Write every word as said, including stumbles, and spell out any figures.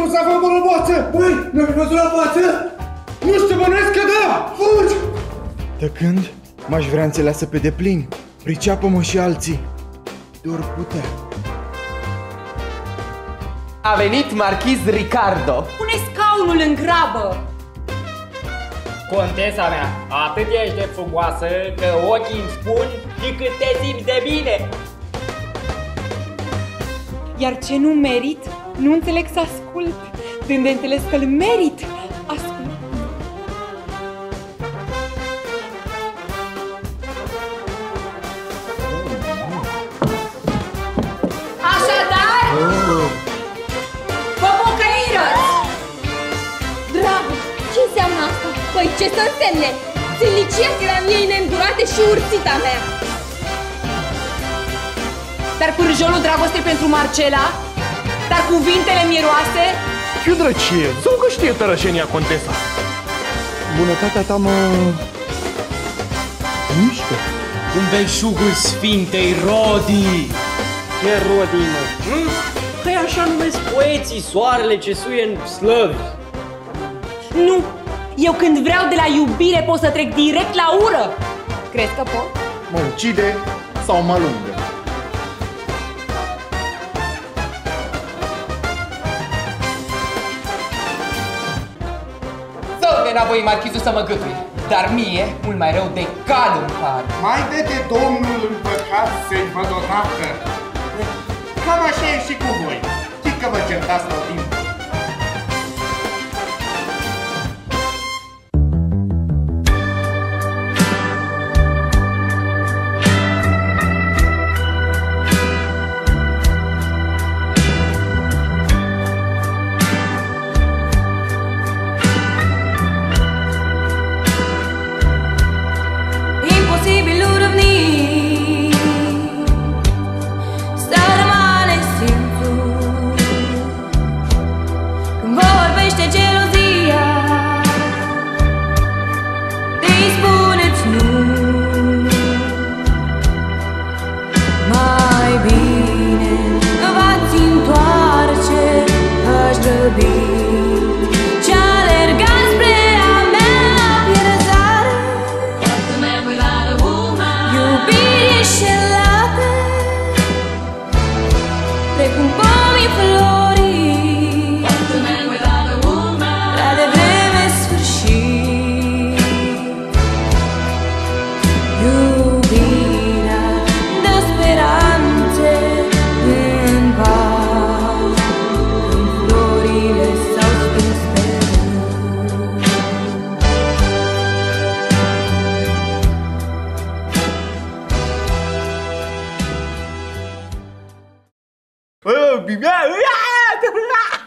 nu s-a făcut o boață! Băi, n-ai văzut la boață? Nu știu, bănuiesc că da! Fugi! Tăcând, m-aș vrea înțeleasă pe deplin. Priceapă-mă și alții. Doar putea. A venit marchiz Ricardo. Pune scaunul în grabă! Contesa mea, atât ești de frumoasă că ochii îmi spun decât te simți de bine. Iar ce nu merit, nu înțeleg să ascult. Când de înțeles că-l merit, ascult. Așadar, vă pocăirăți! Dragă, ce înseamnă asta? Păi ce să însemne? Țilnicia tiraniei neîndurate și urțita mea! Dar pârjolul dragostei pentru Marcela? Dar cuvintele miroase? Ce drăcie, sau că știe tărășenia, contesa? Bunătatea ta mă... mișcă. Un belșugul Sfintei Rodii. Ce Rodii, mă? Hm? Păi așa numesc poeții soarele ce suie în slăvi. Nu! Eu când vreau de la iubire pot să trec direct la ură! Crezi că pot? Mă ucide sau mă lungă? Să-mi înapoi marchizul să mă gâtui. Dar mie, mult mai rău de cal îmi par. Mai dă-te Domnul împăcat să-i văd odată. Cam așa e și cu voi. Știi că vă certați tot timpul. Bibia!